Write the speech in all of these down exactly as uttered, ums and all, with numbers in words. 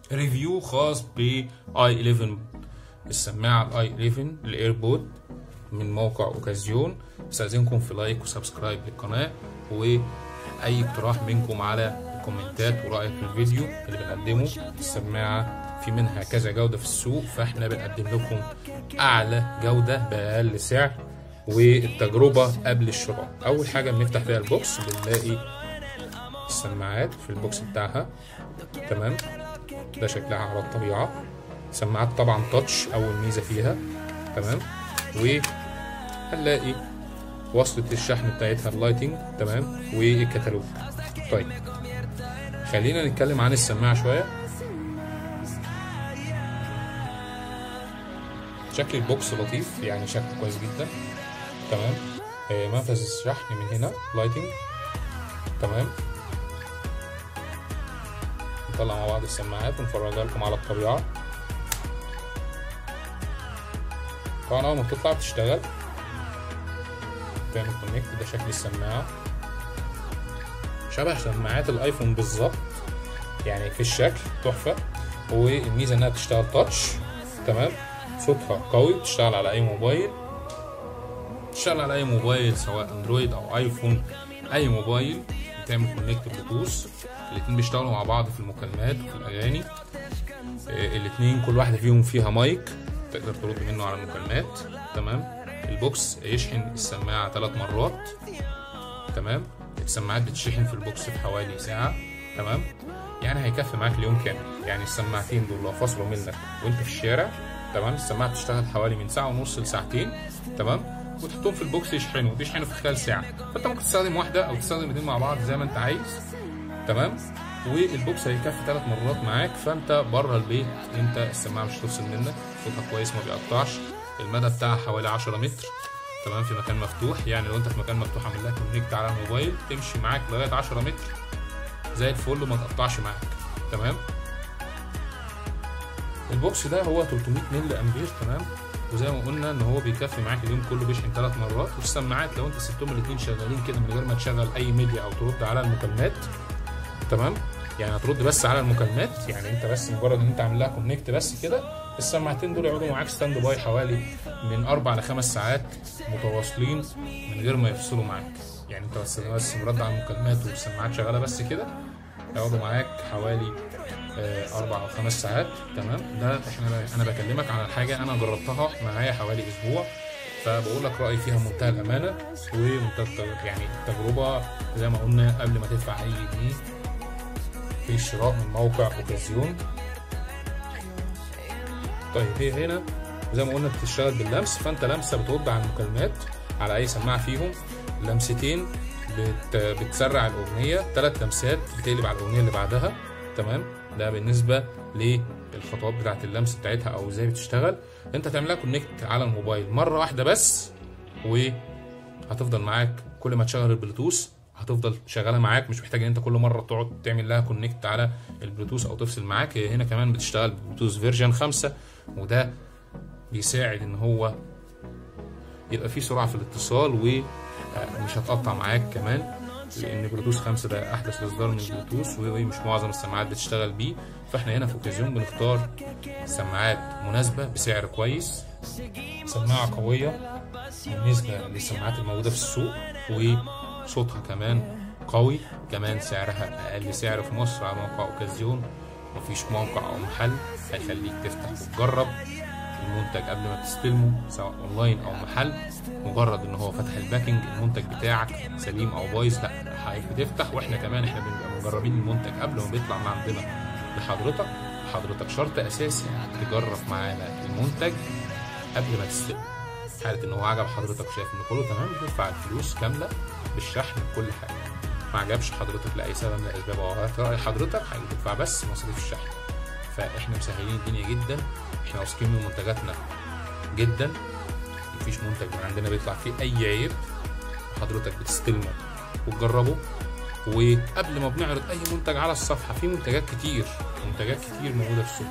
ريفيو خاص باي حداشر، السماعه الاي حداشر الايربود من موقع اوكازيون. استاذنكم في لايك وسبسكرايب للقناه، واي اقتراح منكم على الكومنتات ورايك في الفيديو اللي بنقدمه. السماعه في منها كذا جوده في السوق، فاحنا بنقدم لكم اعلى جوده باقل سعر والتجربه قبل الشراء. اول حاجه بنفتح فيها البوكس بنلاقي السماعات في البوكس بتاعها، تمام. ده شكلها على الطبيعه. سماعات طبعا تاتش اول ميزه فيها، تمام. وهنلاقي وصلة الشحن بتاعتها اللايتنج، تمام، والكتالوج. طيب خلينا نتكلم عن السماعه شويه. شكل البوكس لطيف، يعني شكله كويس جدا، تمام. آه منفذ الشحن من هنا لايتنج، تمام. نطلع مع بعض السماعات ونفرجها لكم على الطبيعه. طبعا اول ما بتطلع بتشتغل تعمل كونكت. ده شكل السماعه، شبه سماعات الايفون بالظبط، يعني في الشكل تحفه. والميزه انها بتشتغل تاتش، تمام. صوتها قوي، بتشتغل على اي موبايل، بتشتغل على اي موبايل سواء اندرويد او ايفون، اي موبايل بتعمل كونكت بلوتوث. الاتنين بيشتغلوا مع بعض في المكالمات وفي الاغاني. الاتنين كل واحده فيهم فيها مايك تقدر ترد منه على المكالمات، تمام. البوكس يشحن السماعه ثلاث مرات، تمام. السماعات بتشحن في البوكس في حوالي ساعه، تمام. يعني هيكفي معاك اليوم كامل. يعني السماعتين دول لو فصلوا منك وانت في الشارع، تمام، السماعه بتشتغل حوالي من ساعه ونص لساعتين، تمام. وتحطهم في البوكس يشحنوا بيشحنوا في خلال ساعه. فانت ممكن تستخدم واحده او تستخدم الاثنين مع بعض زي ما انت عايز، تمام. والبوكس هيكفي ثلاث مرات معاك. فانت بره البيت انت السماعه مش هتفصل منك، صوتها كويس ما بيقطعش. المدى بتاعها حوالي عشرة متر، تمام، في مكان مفتوح. يعني لو انت في مكان مفتوح عامل لها كونكت على الموبايل تمشي معاك لغايه عشرة متر زي الفل وما تقطعش معاك، تمام. البوكس ده هو ثلاثمية ملي امبير، تمام. وزي ما قلنا ان هو بيكفي معاك اليوم كله، بيشحن ثلاث مرات. والسماعات لو انت سبتهم الاثنين شغالين كده من غير ما تشغل اي ميديا او ترد على المكالمات، تمام، يعني هترد بس على المكالمات، يعني انت بس مجرد ان انت عامل لها كونكت بس كده، السماعتين دول يقعدوا معاك ستاند باي حوالي من اربع لخمس ساعات متواصلين من غير ما يفصلوا معاك. يعني انت بس بس مرد على المكالمات والسماعات شغاله بس كده، يقعدوا معاك حوالي اربع او خمس ساعات، تمام. ده احنا انا بكلمك عن حاجه انا جربتها معايا حوالي اسبوع، فبقول لك رايي فيها منتهى الامانه ومنتهى يعني التجربه. زي ما قلنا قبل ما تدفع اي جنيه في الشراء من موقع اوكازيون. طيب هي هنا زي ما قلنا بتشتغل باللمس، فانت لمسه بترد على المكالمات على اي سماعه فيهم، لمستين بت بتسرع الاغنيه، ثلاث لمسات بتقلب على الاغنيه اللي بعدها، تمام. ده بالنسبه للخطوات بتاعه اللمس بتاعتها او ازاي بتشتغل. انت تعملها كونكت على الموبايل مره واحده بس، وهتفضل معاك كل ما تشغل البلوتوث هتفضل شغاله معاك، مش محتاج ان انت كل مره تقعد تعمل لها كونكت على البلوتوث او تفصل معاك. هنا كمان بتشتغل ببلوتوث فيرجن خمسة، وده بيساعد ان هو يبقى فيه سرعه في الاتصال ومش هتقطع معاك كمان، لان بلوتوث خمسة ده احدث اصدار من البلوتوث ومش معظم السماعات بتشتغل بيه. فاحنا هنا في اوكازيون بنختار سماعات مناسبه بسعر كويس، سماعه قويه بالنسبه للسماعات الموجوده في السوق، وصوتها كمان قوي، كمان سعرها اقل سعر في مصر على موقع اوكازيون. مفيش موقع او محل هيخليك تفتح وتجرب المنتج قبل ما تستلمه سواء اونلاين او محل. مجرد ان هو فتح الباكنج المنتج بتاعك سليم او بايظ، لا، حضرتك بتفتح. واحنا كمان احنا بنبقى مجربين المنتج قبل ما بيطلع من عندنا لحضرتك. حضرتك شرط اساسي تجرب معانا المنتج قبل ما تستلمه. حاله ان هو عجب حضرتك وشايف ان كله تمام بتدفع الفلوس كامله بالشحن بكل حاجه. ما عجبش حضرتك لاي سبب من الاسباب او راي حضرتك هتدفع بس مصاريف الشحن. فاحنا مسهلين الدنيا جدا، احنا واثقين من منتجاتنا جدا، مفيش منتج من عندنا بيطلع فيه اي عيب. حضرتك بتستلمه وتجربه. وقبل ما بنعرض اي منتج على الصفحه، في منتجات كتير منتجات كتير موجوده في السوق،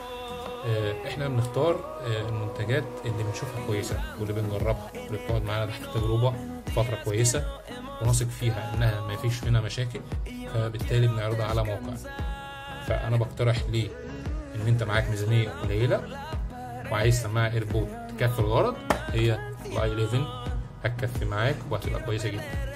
احنا بنختار المنتجات اللي بنشوفها كويسه واللي بنجربها واللي بتقعد معانا تحت التجربه فتره كويسه ونثق فيها انها ما فيش منها مشاكل، فبالتالي بنعرضها على موقع. فانا بقترح ان انت معاك ميزانيه قليله وعايز سماعه ايربود تكفي الغرض، هي الاي احداشر هتكفي معاك وهتبقى كويسه جدا.